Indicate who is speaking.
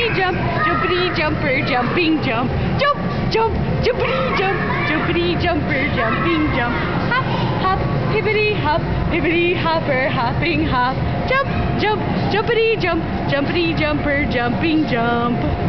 Speaker 1: jump, jumpity jumper, jumping jump, jump, jump, jumpity jump, jumpity jumper, jumping jump, hop, hop, hippity hop, hippity hopper, hopping hop, jump, jump, jumpity jump, jumpity jumper, jumping jump.